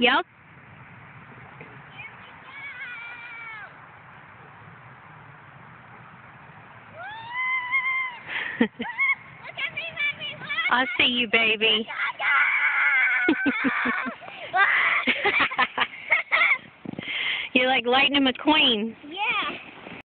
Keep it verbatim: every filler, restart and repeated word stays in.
Yep. I'll see you, baby. You're like Lightning McQueen.